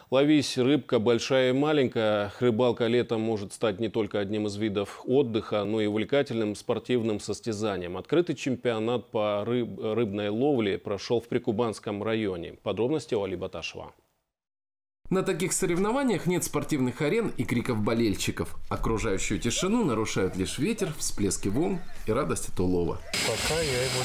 Ловись, рыбка большая и маленькая. Рыбалка летом может стать не только одним из видов отдыха, но и увлекательным спортивным состязанием. Открытый чемпионат по рыбной ловле прошел в Прикубанском районе. Подробности у Али Баташева. На таких соревнованиях нет спортивных арен и криков болельщиков. Окружающую тишину нарушают лишь ветер, всплески волн и радость от улова. Пока я его...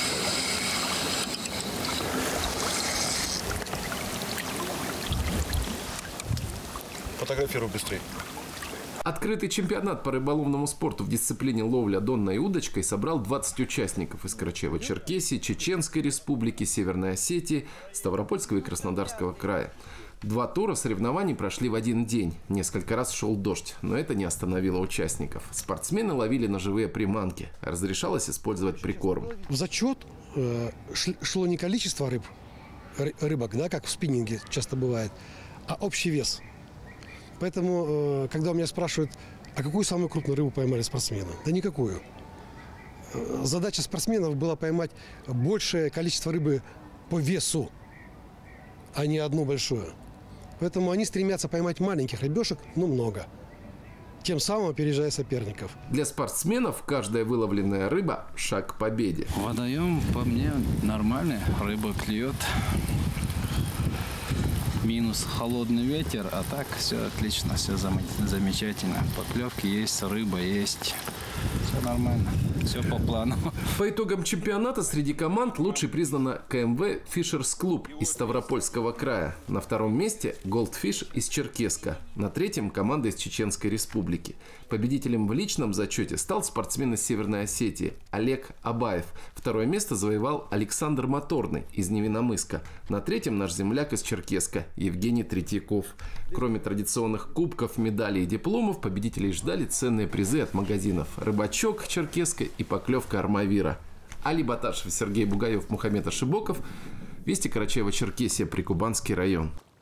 Фотографирую быстрее. Открытый чемпионат по рыболовному спорту в дисциплине ловля донной удочкой собрал 20 участников из Карачаево-Черкесии, Чеченской Республики, Северной Осетии, Ставропольского и Краснодарского края. 2 тура соревнований прошли в один день. Несколько раз шел дождь, но это не остановило участников. Спортсмены ловили на живые приманки. Разрешалось использовать прикорм. В зачет шло не количество рыбок, да, как в спиннинге часто бывает, а общий вес. Поэтому, когда у меня спрашивают, а какую самую крупную рыбу поймали спортсмены? Да никакую. Задача спортсменов была поймать большее количество рыбы по весу, а не одну большую. Поэтому они стремятся поймать маленьких рыбешек, но много, тем самым опережая соперников. Для спортсменов каждая выловленная рыба – шаг к победе. Водоем по мне нормальный, рыба клюет. Минус холодный ветер, а так все отлично, все замечательно. Поклевки есть, рыба есть. Все нормально, все по плану. По итогам чемпионата среди команд лучшей признана КМВ «Фишерс Клуб» из Ставропольского края. На 2-м месте «Голдфиш» из Черкесска. На 3-м команда из Чеченской Республики. Победителем в личном зачете стал спортсмен из Северной Осетии Олег Абаев. 2-е место завоевал Александр Моторный из Невиномысска. На 3-м наш земляк из Черкесска Евгений Третьяков. Кроме традиционных кубков, медалей и дипломов, победителей ждали ценные призы от магазинов «Рыбачок» Черкесска и «Поклевка Армавира». Али Баташев, Сергей Бугаев, Мухаммед Ашибоков. Вести Карачаево-Черкесия, Прикубанский район.